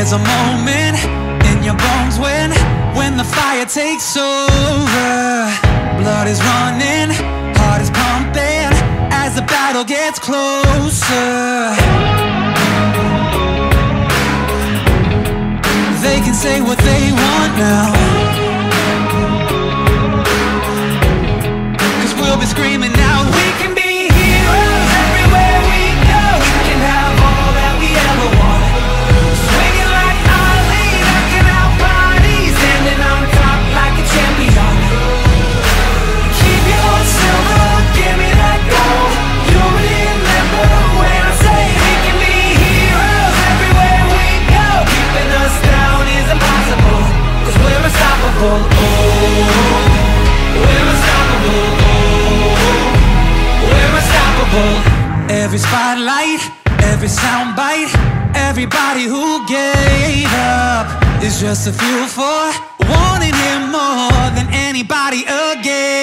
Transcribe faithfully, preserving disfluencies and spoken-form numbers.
There's a moment in your bones when When the fire takes over. Blood is running, heart is pumping as the battle gets closer. They can say what they want now, 'cause we'll be screaming out, we can be heroes everywhere we go. We can have all that we ever want. Swinging like Ali, knocking out bodies, standing on top like a champion. Keep your old silver, give me that gold. You'll remember when I say we can be heroes everywhere we go. Keeping us down is impossible, 'cause we're unstoppable. Oh, we're unstoppable. Oh, we're unstoppable. Every spotlight, every soundbite, everybody who gave up is just a fuel for wanting him more than anybody again.